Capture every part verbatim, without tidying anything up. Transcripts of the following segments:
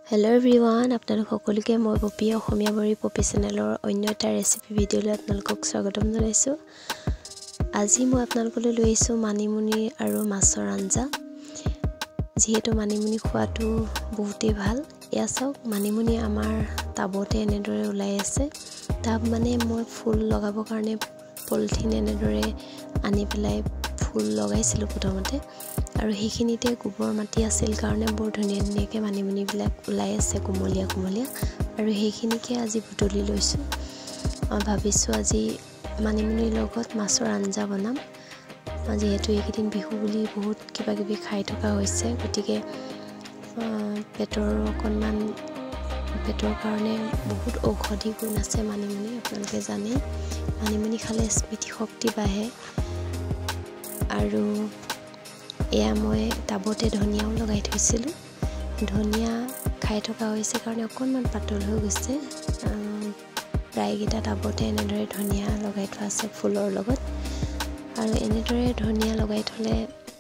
Hello everyone, আপোনালোক সকলোকে মই popi Akhomiya buari popi channelৰ অন্য এটা ৰেচিপি ভিডিঅ'লৈ আপোনালোকক স্বাগতম জনাইছো। আজি মই আপোনালোকলৈ লৈ আহিছো manimunir আৰু masor আঞ্জা। যেহেতু manimunir খোৱাটো বহুতেই ভাল। এয়া চাওক manimunir আমাৰ টাবতে এনেদৰে ওলাই আছে। টাব মানে মই ফুল লগাবৰ কাৰণে পলিথিন এনেদৰে আনি পেলাই ফুল লগাইছিলো প্ৰথমতে। আৰু হেখিনিতে গোবৰ মাটি আছিল কাৰণে বৰ ধুনীয়া ধুনীয়াকে manimunir বিলাক ওলাই আছে কোমলিয়া কোমলিয়া আৰু হেখিনিকে আজি বুটলি লৈছো। মই ভাবিছো আজি manimunir লগত মাছৰ আঞ্জা বনাম। যেহেতু এইকেইদিন বিহু বুলি বহুত কিবা কিবি খাই থকা হৈছে, গতিকে পেটৰ অকনমান পেটৰ কাৰণে বহুত ঔষধি গুণ আছে manimunir। আপোনালোকে জানে manimunir খালে স্মৃতি শক্তি বাঢ়ে। আৰু এয়া মই টাবতে ধনিয়াও লগাই থৈছিলো। ধনিয়া খাই থকা হৈছে কাৰণে অকনমান পাতল হৈ গৈছে। প্ৰায়কেইটা টাবতে এনেদৰে ধনিয়া লগাই থোৱা আছে ফুলৰ লগত। আৰু এনেদৰে ধনিয়া লগাই থলে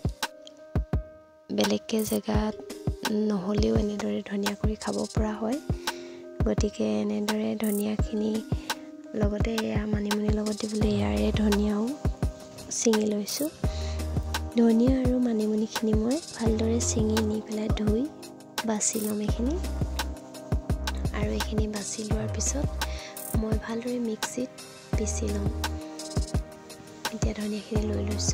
বেলেগকে জেগাত নহলেও এনেদৰে ধনিয়া কৰি খাব পৰা হয়। গতিকে এনেদৰে ধনিয়াখিনি লগতে এয়া manimunir লগত দিবলৈ ইয়াৰে ধনিয়াও চিঙি লৈছো। ধনিয়া আৰু manimunir খিনি মই ভালদৰে চিঙি নি পেলাই ধুই বাছি লম এখিনি। আৰু এখিনি বাছি লোৱাৰ পিছত মই ভালদৰে মিক্সিত পিছি লম। এতিয়া ধনিয়াখিনি লৈ লৈছো।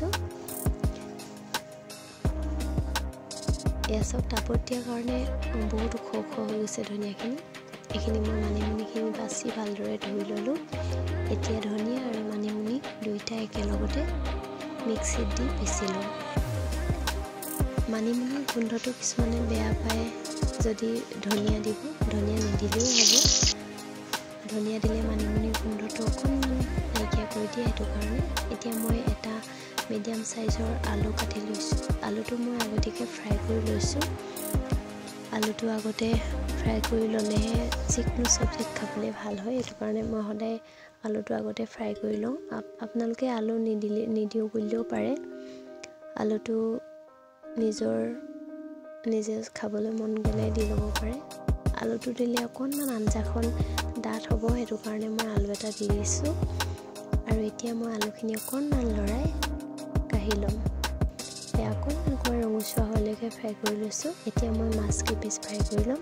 এয়া সব টাবত দিয়াৰ কাৰণে বহুত ওখ ওখ হৈ গৈছে ধনিয়াখিনি। এখিনি মই manimunir খিনি বাছি ভালদৰে ধুই ললো। এতিয়া ধনিয়া আৰু manimunir দুইটা একেলগতে মিক্সিত দি পিছি লম। manimunir গোন্ধটো কিছুমানে বেয়া পায় যদি ধনিয়া দিব, ধনিয়া নিদিলেও হ'ব। ধনিয়া দিলে manimunir গোন্ধটো অকনমান নাইকিয়া কৰি দিয়ে, সেইটো কাৰণে। এতিয়া মই এটা মিডিয়াম সাইজৰ আলু কাটি লৈছো। আলুটো মই আগতীয়াকৈ ফ্ৰাই কৰি লৈছো। আলুটো আগতে ফ্ৰাই কৰি ললেহে যিকোনো চব্জিত খাবলৈ ভাল হয়, সেইটো কাৰণে মই সদায় আলুটো আগতে ফ্ৰাই কৰি লওঁ। আপোনালোকে আলু নিদিলে নিদিও বুলিও পাৰে। আলুটো নিজৰ নিজে খাবলৈ মন গলে দি ল'ব পাৰে। আলুটো দিলে অকনমান আঞ্জাখন ডাঠ হ'ব, সেইটো কাৰণে মই আলু এটা দি দিছো। আৰু এতিয়া মই আলুখিনি অকনমান লৰাই কাঢ়ি ল'ম। এয়া অকনমান অকনমান ৰঙচুৱা হোৱালৈকে ফ্ৰাই কৰি লৈছো। এতিয়া মই মাছ কেইপিচ ফ্ৰাই কৰি ল'ম।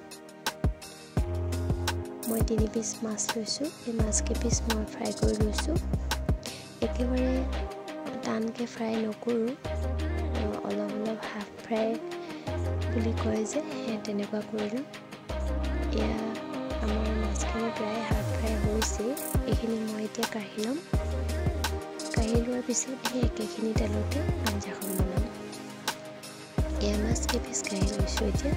মই তিনি পিচ মাছ লৈছো। এই মাছ কেইপিচ মই ফ্ৰাই কৰি লৈছো। একেবাৰে টানকে ফ্ৰাই নকৰো, অলপ অলপ হাফ ফ্ৰাই বুলি কয় যে, সেই তেনেকুৱা কৰিলো। এয়া আমাৰ মাছখিনি প্ৰায় হাফ ফ্ৰাই হৈছে। এইখিনি মই এতিয়া কাঢ়ি ল'ম। কাঢ়ি লোৱাৰ পিছত সেই একেখিনি তেলতে আঞ্জাখন বনাম। এয়া মাছ কেইপিচ কাঢ়ি লৈছো। এতিয়া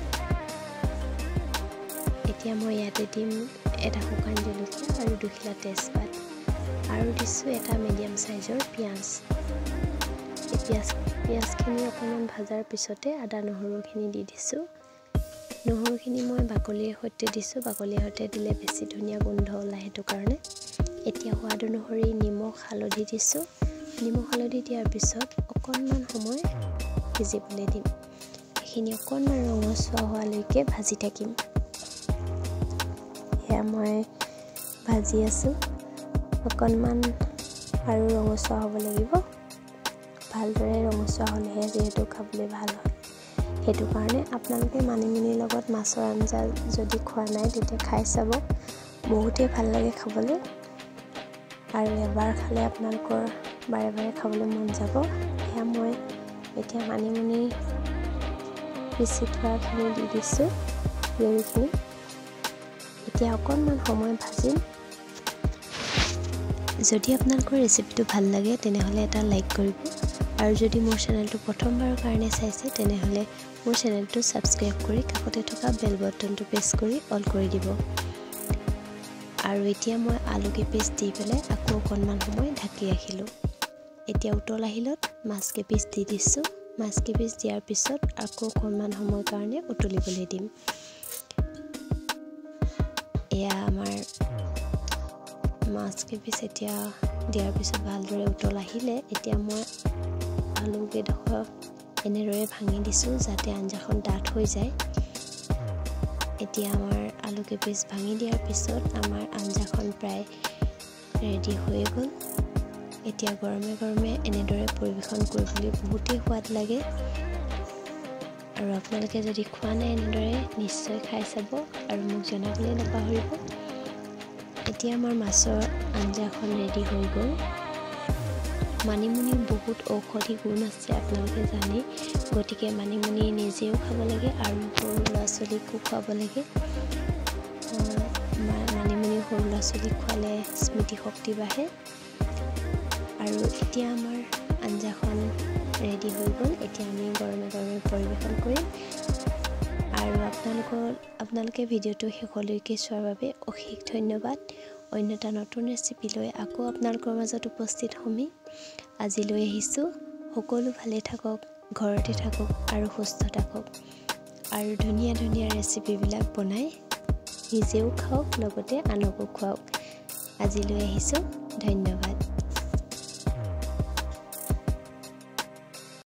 এতিয়া মই ইয়াতে দিম এটা শুকান জলকীয়া আৰু দুখিলা তেজপাত, আৰু দিছো এটা মিডিয়াম সাইজৰ পিয়াজ। এই পিয়াজ পিয়াজখিনি অকণমান ভাজাৰ পিছতে আদা নহৰুখিনি দি দিছো। নহৰুখিনি মই বাকলিৰ সৈতে দিছো। বাকলিৰ সৈতে দিলে বেছি ধুনীয়া গোন্ধ ওলায়, সেইটো কাৰণে। এতিয়া সোৱাদ অনুসৰি নিমখ হালধি দিছো। নিমখ হালধি দিয়াৰ পিছত অকণমান সময় ভিজিবলৈ দিম। এইখিনি অকণমান ৰঙচুৱা হোৱালৈকে ভাজি থাকিম। এয়া মই ভাজি আছো। অকণমান আৰু ৰঙচুৱা হ'ব লাগিব। ভালদৰে ৰঙচুৱা হ'লেহে যিহেতু খাবলৈ ভাল হয়, সেইটো কাৰণে আপোনালোকে manimunir লগত মাছৰ আঞ্জা যদি খোৱা নাই তেতিয়া খাই চাব। বহুতেই ভাল লাগে খাবলৈ, আৰু এবাৰ খালে আপোনালোকৰ বাৰে বাৰে খাবলৈ মন যাব। এয়া মই এতিয়া manimunir পিচি থোৱাখিনি দি দিছো, পিউৰিখিনি। এতিয়া অকণমান সময় ভাজিম। যদি আপোনালোকৰ ৰেচিপিটো ভাল লাগে তেনেহ'লে এটা লাইক কৰিব। আৰু যদি মোৰ চেনেলটো প্ৰথমবাৰৰ কাৰণে চাইছে তেনেহ'লে মোৰ চেনেলটো ছাবস্ক্ৰাইব কৰি কাষতে থকা বেল বটনটো প্ৰেছ কৰি অল কৰি দিব। আৰু এতিয়া মই আলু কেইপিচ দি পেলাই আকৌ অকণমান সময় ঢাকি ৰাখিলোঁ। এতিয়া উতল আহিলত মাছ কেইপিচ দি দিছোঁ। মাছ কেইপিচ দিয়াৰ পিছত আকৌ অকণমান সময়ৰ কাৰণে উতলিবলৈ দিম। এয়া আমাৰ মাছ কেইপিচ এতিয়া দিয়াৰ পিছত ভালদৰে উতল আহিলে এতিয়া মই আলু কেইডোখৰ এনেদৰে ভাঙি দিছোঁ যাতে আঞ্জাখন ডাঠ হৈ যায়। এতিয়া আমাৰ আলুকে পিছ ভাঙি দিয়াৰ পিছত আমাৰ আঞ্জাখন প্ৰায় ৰেডি হৈ গ'ল এতিয়া গৰমে গৰমে এনেদৰে পৰিবেশন কৰিবলৈ বহুতেই সোৱাদ লাগে আৰু আপোনালোকে যদি খোৱা নাই এনেদৰে নিশ্চয় খাই চাব আৰু মোক জনাবলৈ নাপাহৰিব এতিয়া আমাৰ মাছৰ আঞ্জাখন ৰেডি হৈ গ'ল মানিমুনিৰ বহুত ঔষধি গুণ আছে আপোনালোকে জানে গতিকে মানিমুনি নিজেও খাব লাগে আৰু সৰু ল'ৰা ছোৱালীকো খুৱাব লাগে মানিমুনি সৰু ল'ৰা ছোৱালীক খোৱালে স্মৃতি শক্তি বাঢ়ে আৰু এতিয়া আমাৰ আঞ্জাখন ৰেডি হৈ গ'ল এতিয়া আমি গৰমে গৰমে পৰিবেশন কৰিম আৰু আপোনালোকৰ আপোনালোকে ভিডিঅ'টো শেষলৈকে চোৱাৰ বাবে অশেষ ধন্যবাদ অন্য এটা নতুন ৰেচিপি লৈ আকৌ আপোনালোকৰ মাজত উপস্থিত হ'ম আজিলৈ আহিছোঁ সকলো ভালে থাকক ঘৰতে থাকক আৰু সুস্থ থাকক আৰু ধুনীয়া ধুনীয়া ৰেচিপিবিলাক বনাই নিজেও খাওক লগতে আনকো খুৱাওক আজিলৈ আহিছোঁ ধন্যবাদ